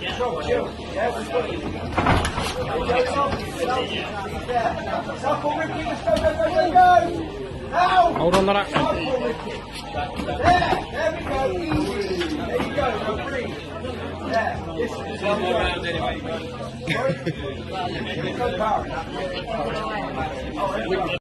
Control, chill. Yeah, we're good. Southpaw Ricky, let's go, go, go, go, go! Now! Hold on to that. Southpaw Ricky. There we go, easy. There you go, now breathe. Yeah, this is how we go. Anyway, you go. Go, power.